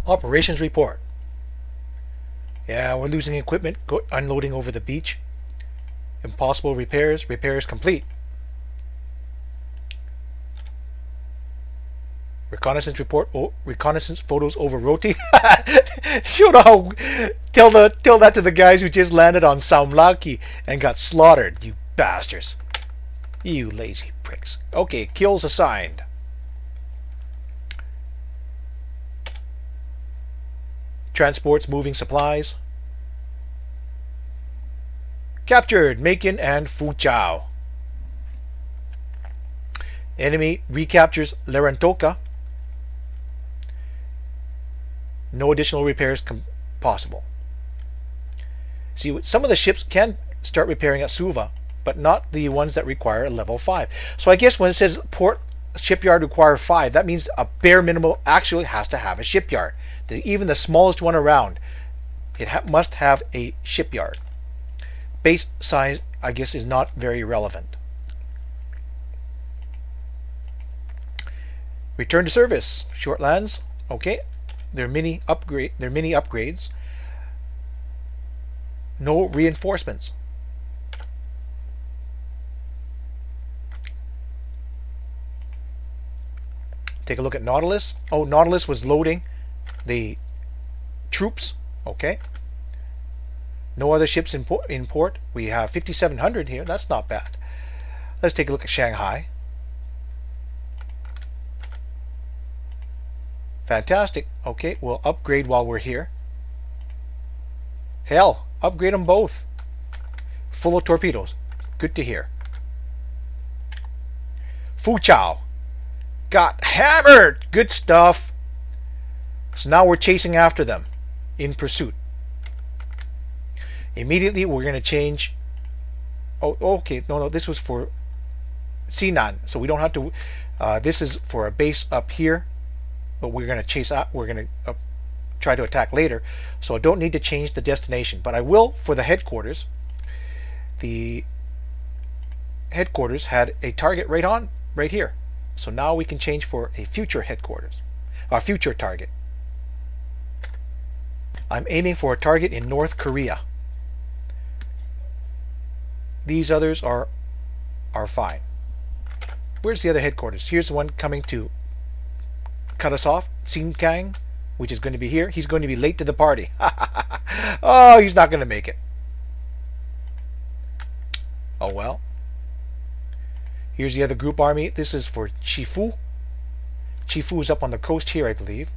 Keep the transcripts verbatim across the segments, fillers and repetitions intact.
Operations report. Yeah, we're losing equipment, go unloading over the beach. Impossible repairs. Repairs complete. Reconnaissance report. Oh, reconnaissance photos over Roti. Show how. Tell the tell that to the guys who just landed on Saumlaki and got slaughtered. You bastards. You lazy pricks. Okay, kills assigned. Transports moving supplies. Captured Macon and Fuchao. Enemy recaptures Larantoka. No additional repairs possible. See, some of the ships can start repairing at Suva, but not the ones that require a level five. So I guess when it says port shipyard require five, that means a bare minimum actually has to have a shipyard. The, even the smallest one around, it ha must have a shipyard. Base size, I guess, is not very relevant. Return to service. Shortlands. Okay. They're mini upgrade. They're mini upgrades. No reinforcements. Take a look at Nautilus. Oh, Nautilus was loading the troops. Okay. No other ships in port. In port. We have fifty-seven hundred here. That's not bad. Let's take a look at Shanghai. Fantastic. Okay, we'll upgrade while we're here. Hell, upgrade them both. Full of torpedoes. Good to hear. Fuchao. Got hammered. Good stuff. So now we're chasing after them in pursuit. Immediately we're going to change. Oh, okay. No, no, this was for Sinan. So we don't have to. Uh, this is for a base up here. But we're going to chase out. We're going to uh, try to attack later. So I don't need to change the destination. But I will for the headquarters. The headquarters had a target right on, right here. So now we can change for a future headquarters. Our future target. I'm aiming for a target in North Korea. These others are are fine. Where's the other headquarters? Here's the one coming to cut us off. Sinkang, which is going to be here. He's going to be late to the party. Oh, he's not going to make it. Oh well. Here's the other group army. This is for Chifu. Chifu is up on the coast here, I believe.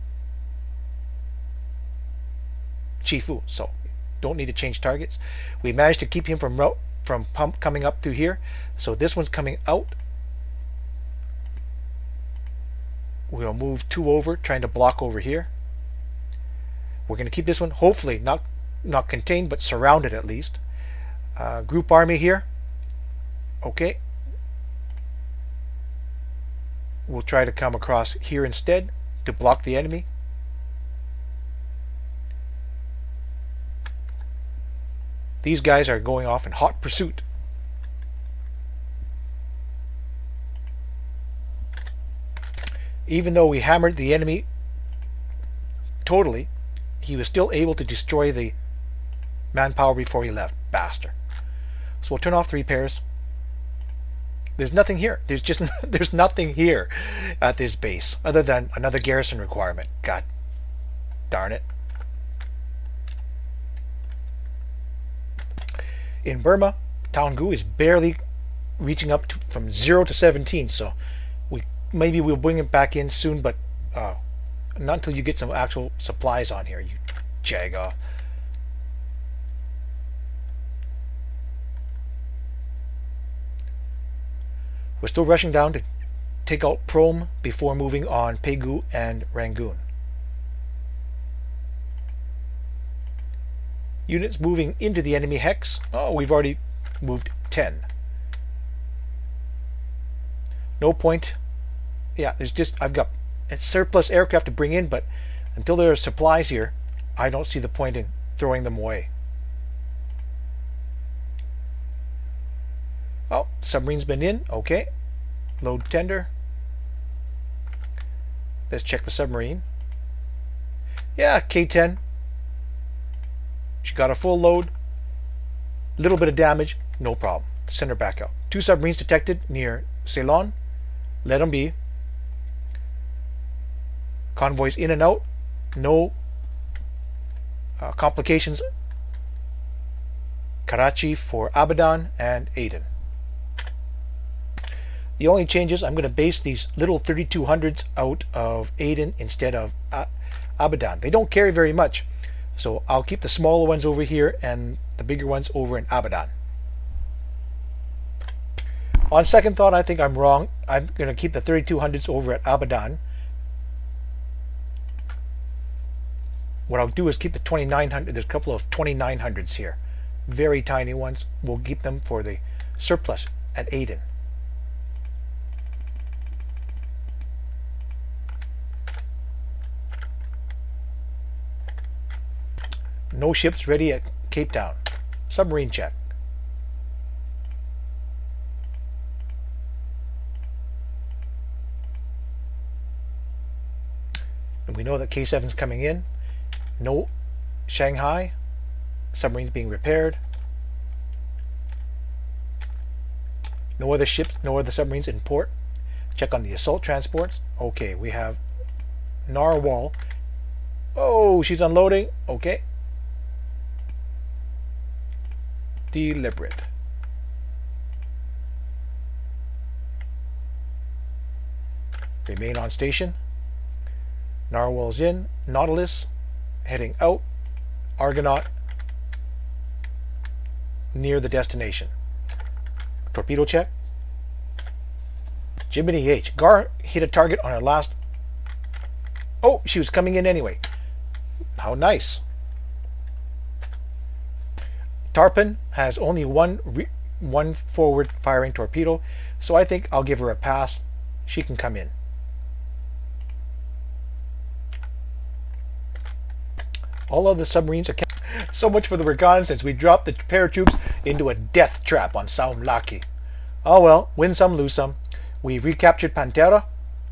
Chifu. So don't need to change targets. We managed to keep him from from pump coming up through here. So this one's coming out. We'll move two over, trying to block over here. We're going to keep this one, hopefully not not contained, but surrounded at least. Uh, group army here. Okay. We'll try to come across here instead to block the enemy. These guys are going off in hot pursuit. Even though we hammered the enemy totally, he was still able to destroy the manpower before he left. Bastard. So we'll turn off the repairs. There's nothing here. There's just there's nothing here at this base other than another garrison requirement. God darn it. In Burma, Taungoo is barely reaching up to, from zero to seventeen, so we maybe we'll bring it back in soon, but uh, not until you get some actual supplies on here, you jagoff. We're still rushing down to take out Prom before moving on Pegu and Rangoon. Units moving into the enemy hex. Oh, we've already moved ten. No point. Yeah, there's just, I've got surplus aircraft to bring in, but until there are supplies here, I don't see the point in throwing them away. Oh, submarine's been in. Okay. Load tender. Let's check the submarine. Yeah, K ten. She got a full load. Little bit of damage, no problem. Send her back out. Two submarines detected near Ceylon. Let them be. Convoys in and out. No uh, complications. Karachi for Abadan and Aden. The only changes, I'm going to base these little thirty-two hundreds out of Aden instead of Abadan. They don't carry very much, so I'll keep the smaller ones over here and the bigger ones over in Abadan. On second thought, I think I'm wrong. I'm going to keep the thirty-two hundreds over at Abadan. What I'll do is keep the twenty-nine hundred. There's a couple of twenty-nine hundreds here. Very tiny ones. We'll keep them for the surplus at Aden. No ships ready at Cape Town. Submarine check. And we know that K seven's coming in. No Shanghai. Submarines being repaired. No other ships, no other submarines in port. Check on the assault transports. Okay, we have Narwhal. Oh, she's unloading. Okay. Deliberate. Remain on station. Narwhal's in. Nautilus heading out. Argonaut near the destination. Torpedo check. Jiminy H. Gar hit a target on her last. Oh, she was coming in anyway. How nice. Tarpon has only one re one forward firing torpedo, so I think I'll give her a pass. She can come in. All of the submarines are kept. So much for the reconnaissance. We dropped the paratroops into a death trap on Saumlaki. Oh well, win some, lose some. We've recaptured Pantera.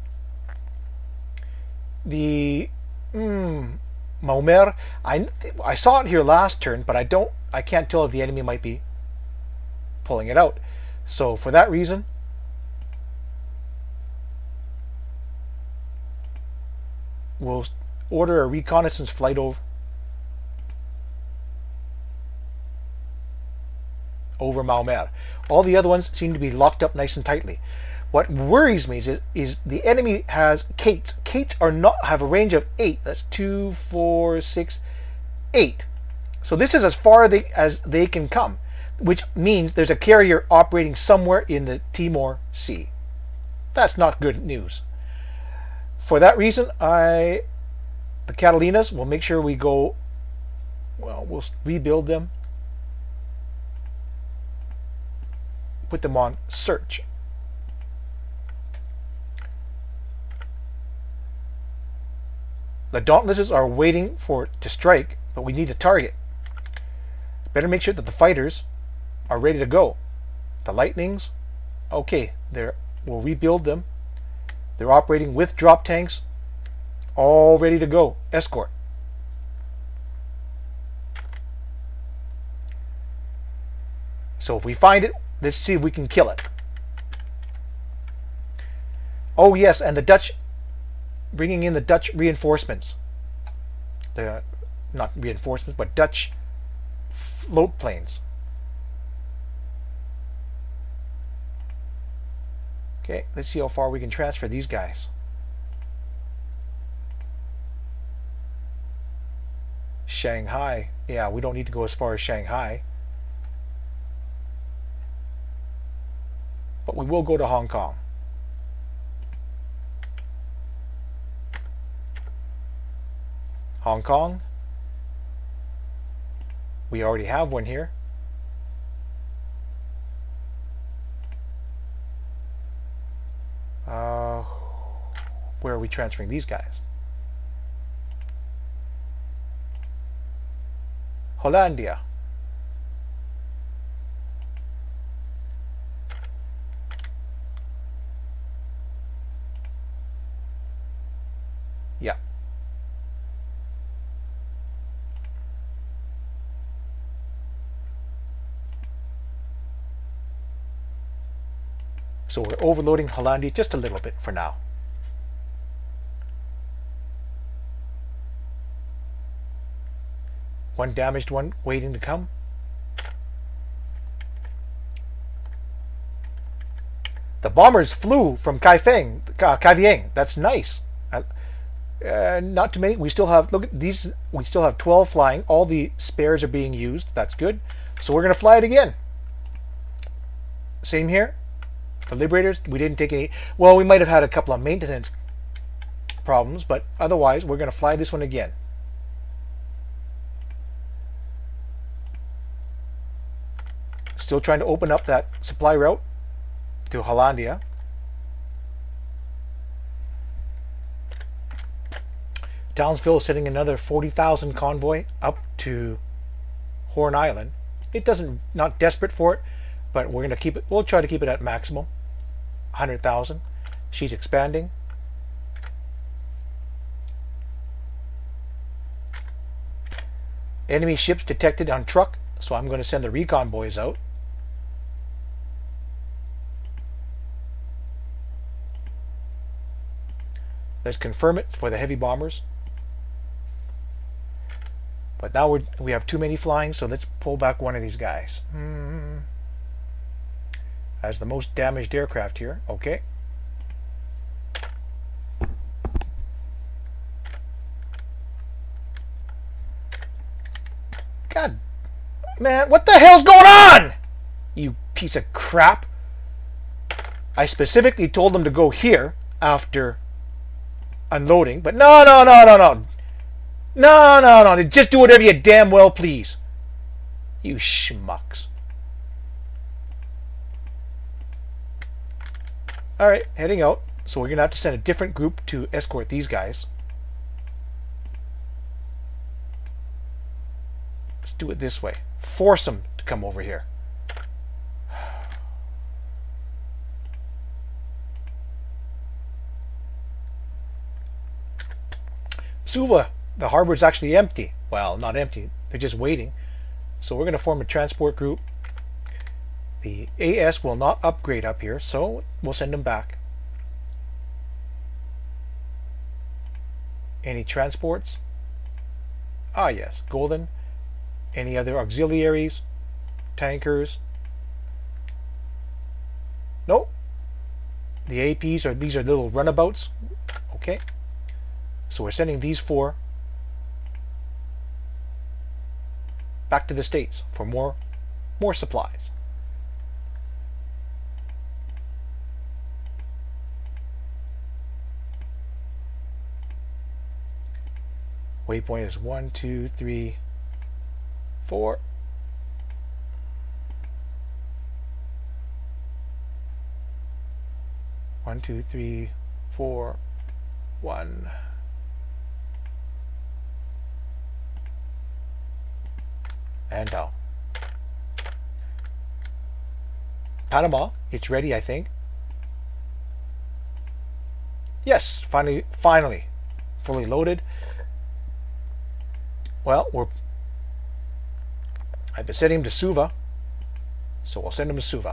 The mm, Maumer. I I saw it here last turn, but I don't. I can't tell if the enemy might be pulling it out. So for that reason, we'll order a reconnaissance flight over over Maumer. All the other ones seem to be locked up nice and tightly. What worries me is, is the enemy has Kates. Kates are not have a range of eight. That's two, four, six, eight. So this is as far they, as they can come, which means there's a carrier operating somewhere in the Timor Sea. That's not good news. For that reason, I the Catalinas will make sure we go. Well, we'll rebuild them. Put them on search. The Dauntlesses are waiting for to strike, but we need a target. Better make sure that the fighters are ready to go. The Lightnings, okay, they're we'll rebuild them. They're operating with drop tanks, all ready to go. Escort. So if we find it, let's see if we can kill it. Oh yes, and the Dutch, bringing in the Dutch reinforcements. The not reinforcements, but Dutch float planes. Okay, let's see how far we can transfer these guys. Shanghai. Yeah, we don't need to go as far as Shanghai. But we will go to Hong Kong. Hong Kong. We already have one here. Uh, where are we transferring these guys? Hollandia. Yeah. So we're overloading Hollandia just a little bit for now. One damaged one waiting to come. The bombers flew from Kaifeng, uh, Kavieng. That's nice. Uh, uh, not too many. We still have, look at these, we still have twelve flying. All the spares are being used. That's good. So we're going to fly it again. Same here. The Liberators, we didn't take any. Well, we might have had a couple of maintenance problems, but otherwise, we're going to fly this one again. Still trying to open up that supply route to Hollandia. Townsville is sending another forty thousand convoy up to Horn Island. It doesn't, not desperate for it, but we're going to keep it, we'll try to keep it at maximum. one hundred thousand. She's expanding. Enemy ships detected on truck, so I'm going to send the recon boys out. Let's confirm it for the heavy bombers. But now we're, we have too many flying, so let's pull back one of these guys. Hmm. As the most damaged aircraft here. Okay. God, man, what the hell's going on? You piece of crap. I specifically told them to go here after unloading, but no, no, no, no, no. No, no, no. Just do whatever you damn well please. You schmucks. Alright, heading out. So we're going to have to send a different group to escort these guys. Let's do it this way. Force them to come over here. Suva, the harbor is actually empty. Well, not empty. They're just waiting. So we're going to form a transport group. The A S will not upgrade up here, so we'll send them back. Any transports? Ah, yes. Golden. Any other auxiliaries? Tankers? Nope. The A Ps are, these are little runabouts. Okay. So we're sending these four back to the States for more, more supplies. Waypoint is one, two, three, four. One, two, three, four, one. And down. Panama, it's ready, I think. Yes, finally, finally, fully loaded. Well, we're. I've been sending him to Suva, so we'll send him to Suva.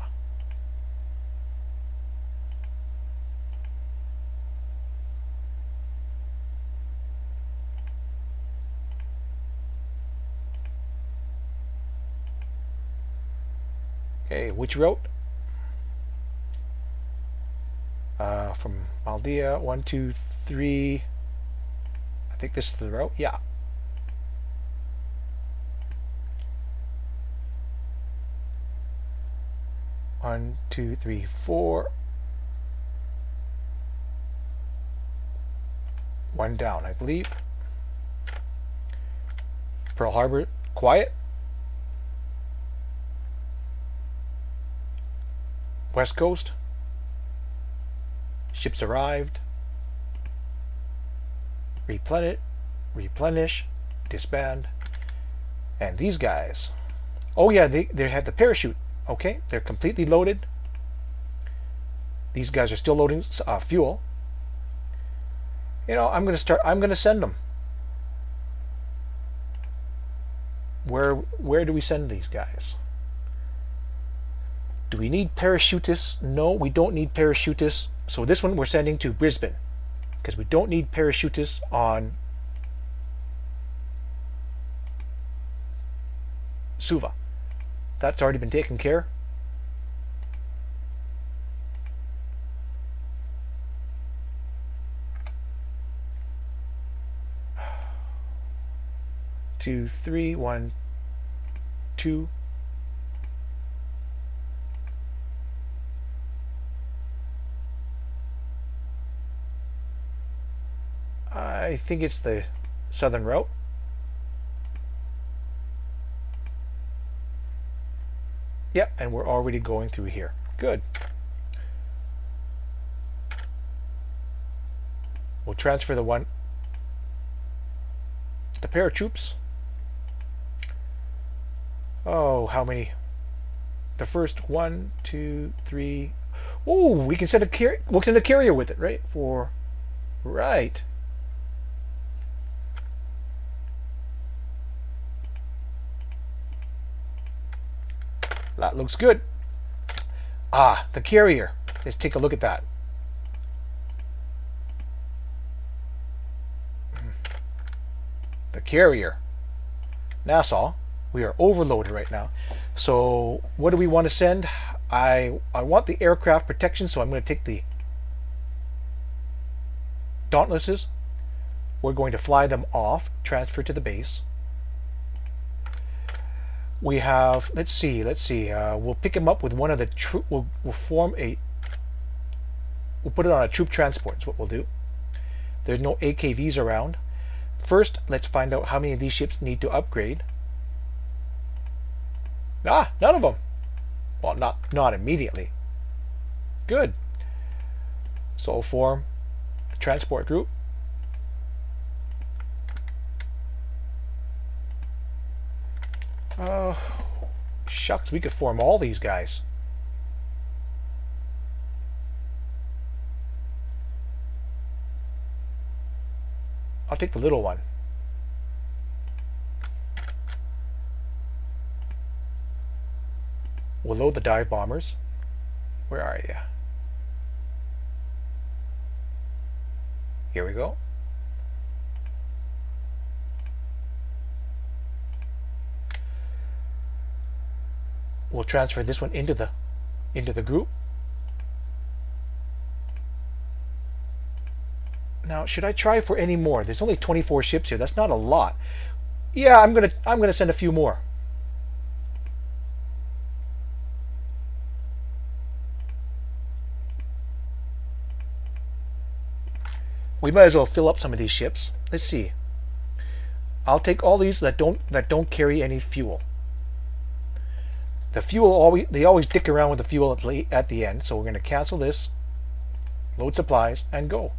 Okay, which route? Uh, from Maldea, one, two, three. I think this is the route. Yeah. One, two, three, four. One down, I believe. Pearl Harbor, quiet. West Coast. Ships arrived. Replenish, replenish, disband. And these guys. Oh yeah, they, they had the parachute. Okay, they're completely loaded. These guys are still loading uh, fuel. You know, I'm gonna start. I'm gonna send them. Where where do we send these guys? Do we need parachutists? No, we don't need parachutists. So this one we're sending to Brisbane because we don't need parachutists on Suva. That's already been taken care. Two, three, one, two. I think it's the southern route. Yep, and we're already going through here. Good. We'll transfer the one, the paratroops. Oh, how many? The first one, two, three. Oh, we can send a carrier. We'll send a carrier with it, right? For right. That looks good. Ah, the carrier. Let's take a look at that. The carrier. Nassau. We are overloaded right now. So what do we want to send? I I want the aircraft protection, so I'm going to take the Dauntlesses. We're going to fly them off, transfer to the base. We have, let's see, let's see, uh, we'll pick him up with one of the troop, we'll, we'll form a, we'll put it on a troop transport, is what we'll do. There's no A K Vs around. First, let's find out how many of these ships need to upgrade. Ah, none of them. Well, not, not immediately. Good. So we'll form a transport group. Oh, shucks, we could form all these guys. I'll take the little one. We'll load the dive bombers. Where are you? Here we go. We'll transfer this one into the into the group. Now, should I try for any more? There's only twenty-four ships here. That's not a lot. Yeah, I'm gonna I'm gonna send a few more. We might as well fill up some of these ships. Let's see. I'll take all these that don't that don't carry any fuel. The fuel always they always dick around with the fuel at the, at the end, so we're going to cancel this, load supplies, and go.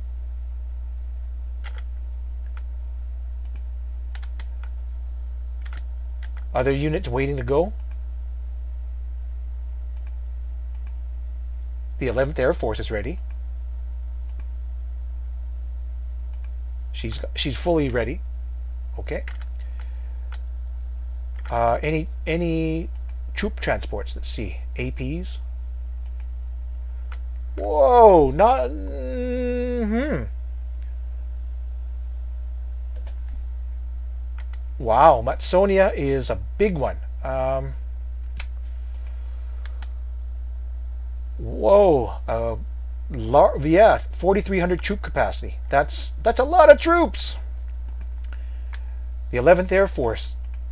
Other units waiting to go. The eleventh Air Force is ready. She's she's fully ready. Okay. Uh, any any troop transports? Let's see. A Ps. Whoa! Not. Mm-hmm. Wow, Matsonia is a big one. Um, whoa. Uh, lar yeah, forty-three hundred troop capacity. That's that's a lot of troops. The eleventh Air Force.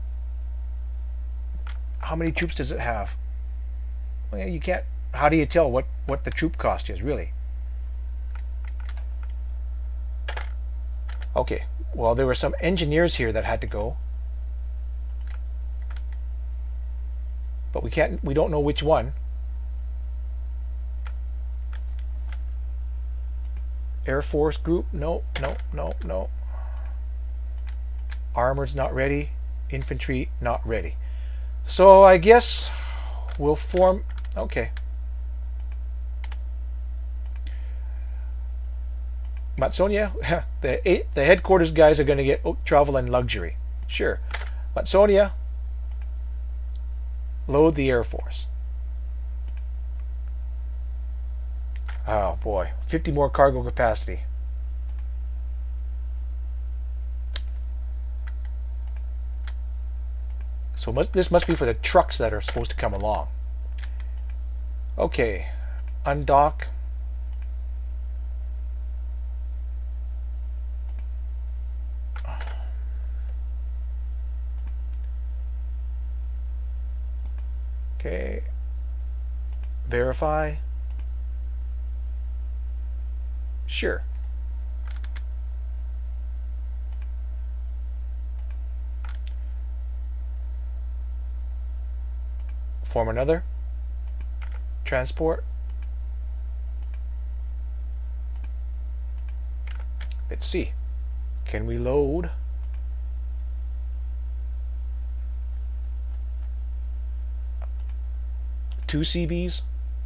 How many troops does it have? Well, you can't. How do you tell what what the troop cost is really? Okay. Well, there were some engineers here that had to go, but we can't. We don't know which one. Air Force group? No, no, no, no. Armored's not ready. Infantry not ready. So I guess we'll form. Okay. Matsonia, the eight, the headquarters guys are going to get oh, travel and luxury. Sure. Matsonia, load the Air Force. Oh boy, fifty more cargo capacity. So must, this must be for the trucks that are supposed to come along. Okay, undock. Okay, verify. Sure. Form another. Transport. Let's see. Can we load? Two C Bs?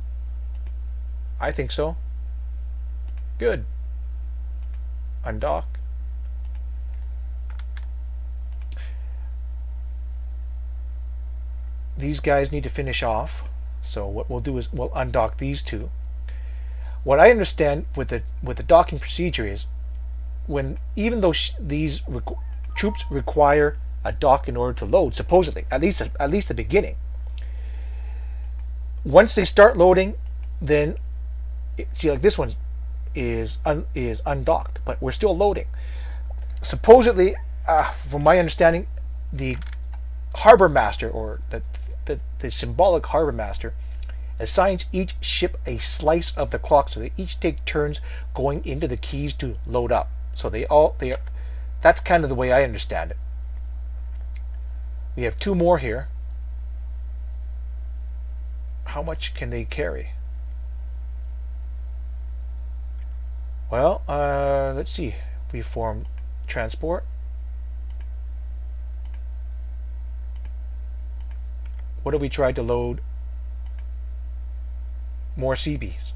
I think so. Good. Undock. These guys need to finish off. So what we'll do is we'll undock these two. What I understand with the with the docking procedure is when even though sh these requ troops require a dock in order to load, supposedly, at least at least the beginning. Once they start loading, then see, like this one is un, is undocked, but we're still loading. Supposedly, uh, from my understanding, the harbor master, or the, the the symbolic harbor master, assigns each ship a slice of the clock, so they each take turns going into the keys to load up. So they all they are, that's kind of the way I understand it. We have two more here. How much can they carry? Well, uh, let's see. We form transport. What if we tried to load more C Bs?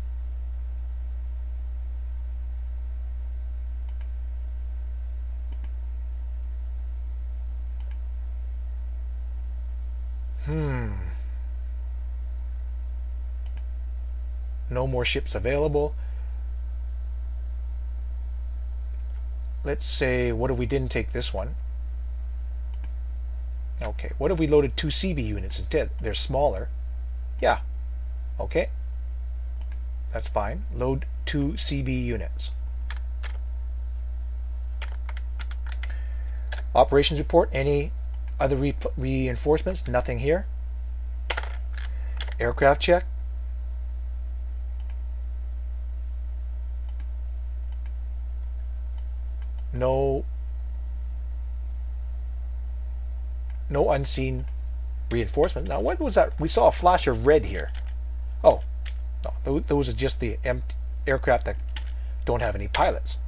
Hmm. No more ships available. Let's say, what if we didn't take this one? Okay, what if we loaded two C B units instead? They're smaller. Yeah, okay. That's fine. Load two C B units. Operations report. Any other re reinforcements? Nothing here. Aircraft check. No, no unseen reinforcement. Now, what was that? We saw a flash of red here. Oh, no, those are just the empty aircraft that don't have any pilots.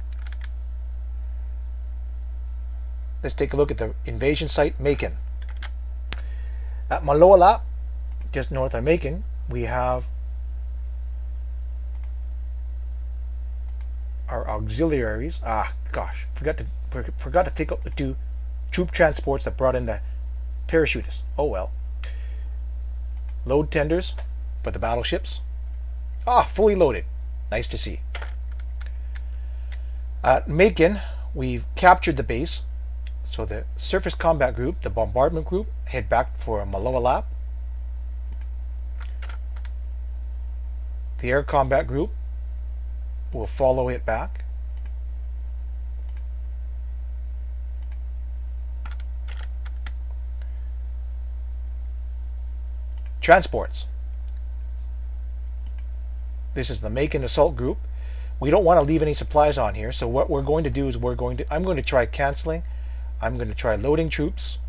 Let's take a look at the invasion site, Macon. At Maloala, just north of Macon, we have our auxiliaries. Ah, gosh, forgot to forgot to take out the two troop transports that brought in the parachutists. Oh well. Load tenders for the battleships. Ah, fully loaded. Nice to see. At Macon, we've captured the base. So the surface combat group, the bombardment group, head back for Maloalap. The air combat group will follow it back. Transports. This is the Macon assault group. We don't want to leave any supplies on here, so what we're going to do is we're going to I'm going to try canceling. I'm going to try loading troops.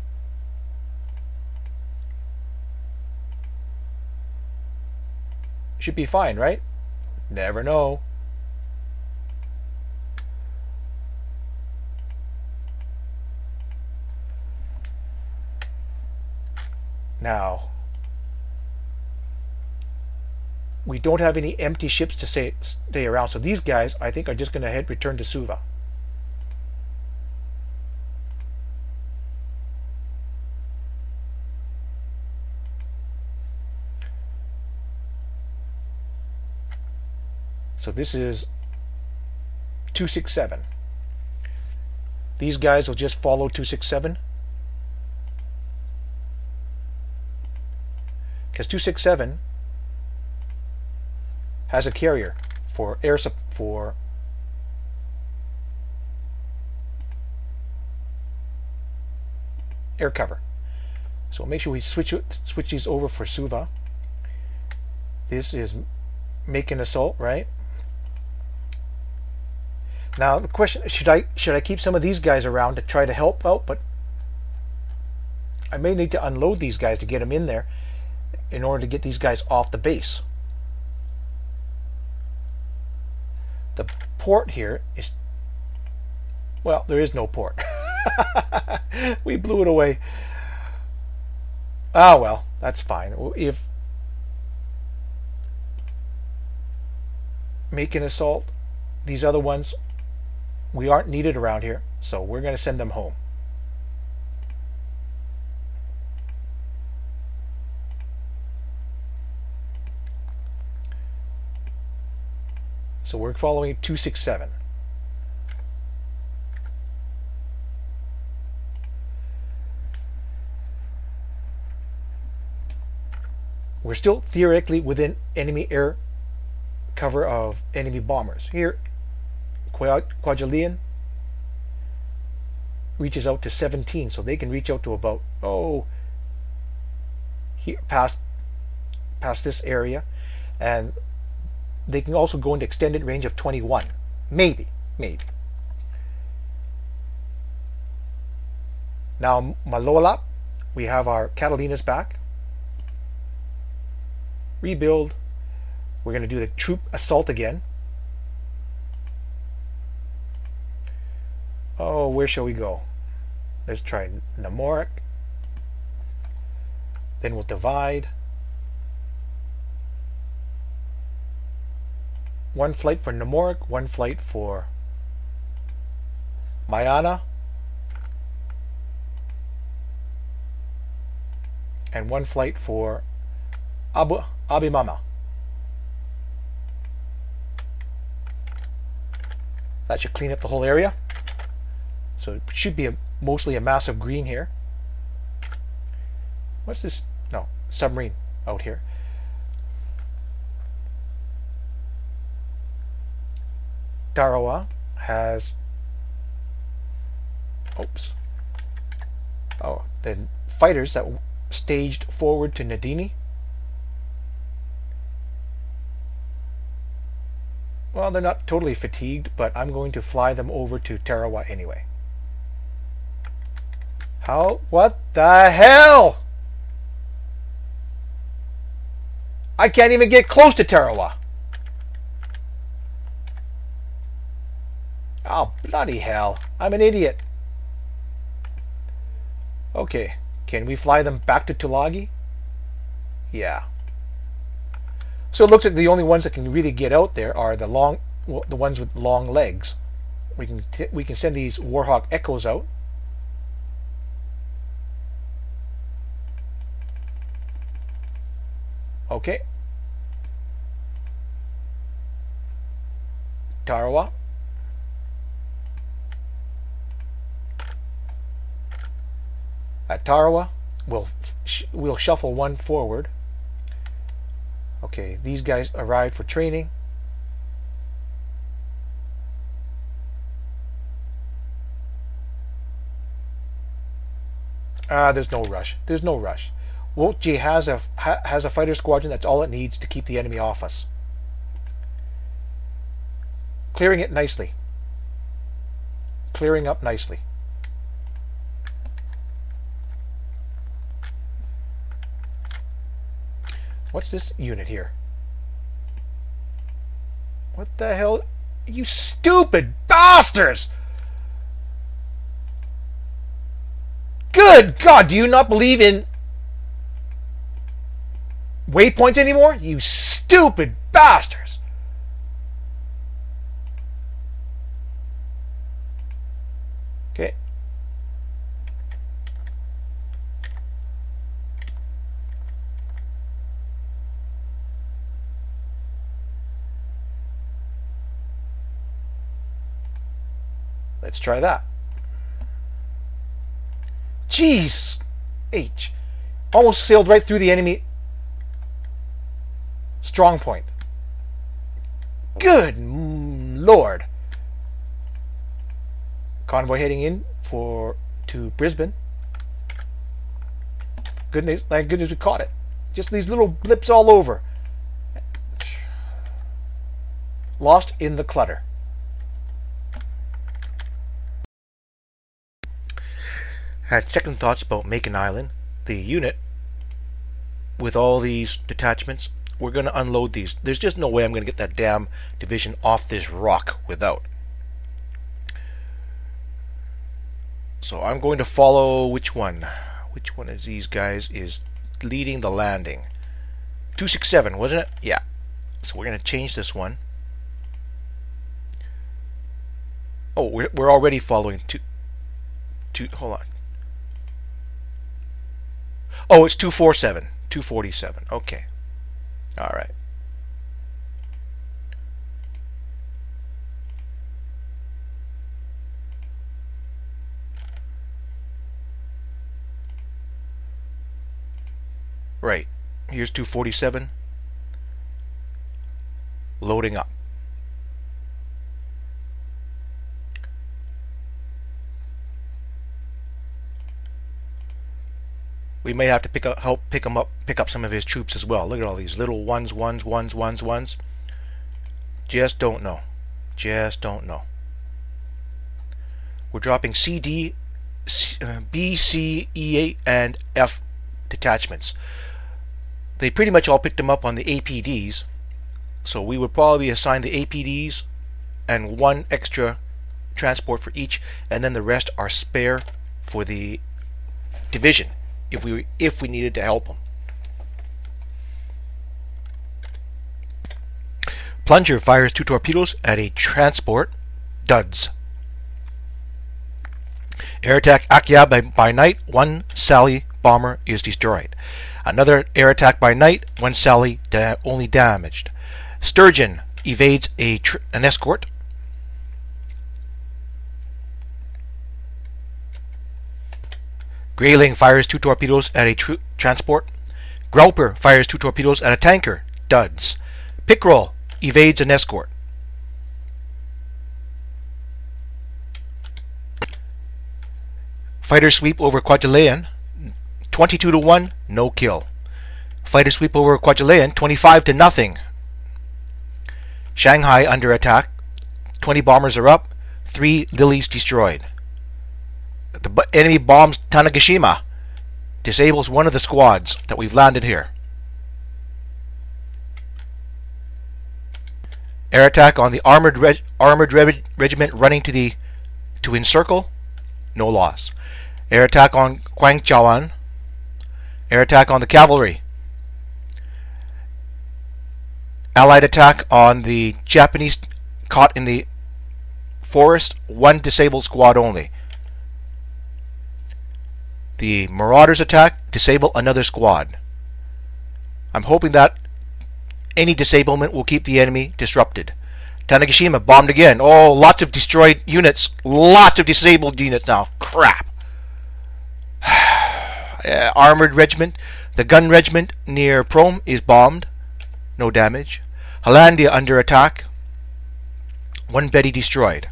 Should be fine, right? Never know. Now, we don't have any empty ships to stay, stay around, so these guys, I think, are just going to head return to Suva. So this is two six seven. These guys will just follow two six seven. Because two six seven has a carrier for air for air cover. So make sure we switch switch these over for Suva. This is make an assault, right? Now the question, should I should I keep some of these guys around to try to help out? But I may need to unload these guys to get them in there in order to get these guys off the base. The port here is, well, there is no port. We blew it away. Ah, well, that's fine. If make an assault, these other ones, we aren't needed around here, so we're going to send them home. So we're following two six seven. We're still theoretically within enemy air cover of enemy bombers. Here, Kwajalein reaches out to seventeen, so they can reach out to about, oh, here, past, past this area. And they can also go into extended range of twenty-one. Maybe, maybe. Now, Malola, we have our Catalinas back. Rebuild. We're going to do the troop assault again. Oh, where shall we go? Let's try Namorik. Then we'll divide. One flight for Namorik, one flight for Maiana, and one flight for Abu Abemama. That should clean up the whole area. So it should be a, mostly a mass of green here. What's this? No, submarine out here. Tarawa has, oops, oh, the fighters that staged forward to Nadini. Well, they're not totally fatigued, but I'm going to fly them over to Tarawa anyway. How? What the hell? I can't even get close to Tarawa. Oh, bloody hell. I'm an idiot. Okay. Can we fly them back to Tulagi? Yeah. So it looks like the only ones that can really get out there are the long, well, the ones with long legs. We can t we can send these Warhawk Echoes out. Okay. Tarawa. At Tarawa, we'll sh we'll shuffle one forward. Okay, these guys arrived for training. Ah, there's no rush. There's no rush. Wotje has a ha, has a fighter squadron. That's all it needs to keep the enemy off us. Clearing it nicely. Clearing up nicely. What's this unit here? What the hell? You stupid bastards! Good God, do you not believe in waypoints anymore? You stupid bastards! Okay. Let's try that. Jeez, H. Almost sailed right through the enemy strong point. Good Lord. Convoy heading in for to Brisbane. Goodness, thank goodness we caught it. Just these little blips all over. Lost in the clutter. Had second thoughts about Makin Island. The unit, with all these detachments, we're going to unload these. There's just no way I'm going to get that damn division off this rock without. So I'm going to follow which one? Which one of these guys is leading the landing? two six seven, wasn't it? Yeah. So we're going to change this one. Oh, we're, we're already following two, two, hold on. Oh, it's two forty-seven. two forty-seven. Okay. All right. Right. Here's two forty-seven. Loading up. We may have to pick up, help pick him up, pick up some of his troops as well. Look at all these little ones, ones, ones, ones, ones. Just don't know. Just don't know. We're dropping C, D, C, uh, B, C, E, and F detachments. They pretty much all picked them up on the A P Ds, so we would probably assign the A P Ds and one extra transport for each, and then the rest are spare for the division if we if we needed to help them. Plunger fires two torpedoes at a transport. Duds. Air attack Akia by, by night. One Sally bomber is destroyed. Another air attack by night. One Sally da only damaged. Sturgeon evades a tr an escort. Grayling fires two torpedoes at a tr transport. Grauper fires two torpedoes at a tanker. Duds. Pickerel evades an escort. Fighter sweep over Kwajalein. twenty-two to one, no kill. Fighter sweep over Kwajalein, twenty-five to nothing. Shanghai under attack. twenty bombers are up. three Lilies destroyed. The enemy bombs Tanegashima. Disables one of the squads that we've landed here. Air attack on the armored reg armored reg regiment running to the to encircle. No loss. Air attack on Guangchaoan. Air attack on the cavalry. Allied attack on the Japanese caught in the forest. One disabled squad only. The Marauders attack, disable another squad. I'm hoping that any disablement will keep the enemy disrupted. Tanegashima bombed again. Oh, lots of destroyed units. Lots of disabled units now. Crap. uh, armored regiment. The gun regiment near Prom is bombed. No damage. Hollandia under attack. One Betty destroyed.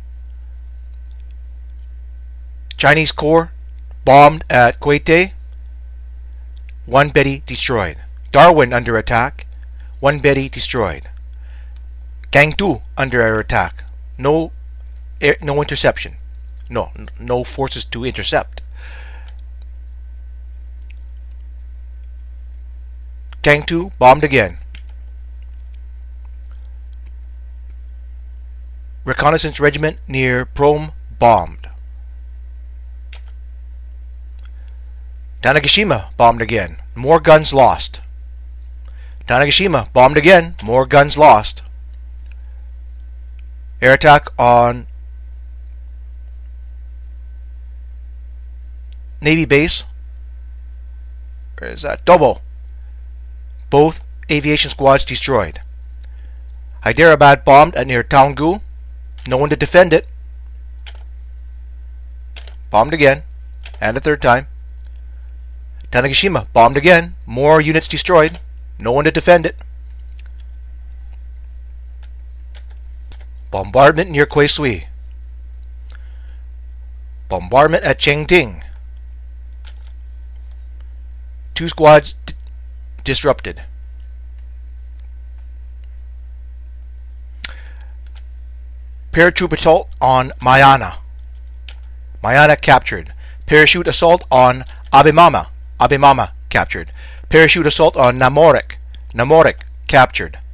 Chinese Corps bombed at Quete. One Betty destroyed. Darwin under attack. One Betty destroyed. Gangtu under air attack. No, air, no interception. No, no forces to intercept. Gangtu bombed again. Reconnaissance regiment near Prom bombed. Tanegashima bombed again. More guns lost. Tanegashima bombed again. More guns lost. Air attack on Navy base. Where is that? Dobo. Both aviation squads destroyed. Hyderabad bombed at near Taungu. No one to defend it. bombed again, and a third time. Tanegashima, bombed again, more units destroyed, no one to defend it. Bombardment near Kuesui. Bombardment at Chengting. Two squads disrupted. Paratroop assault on Maiana. Maiana captured. Parachute assault on Abemama. Abemama captured. Parachute assault on Namorik. Namorik captured.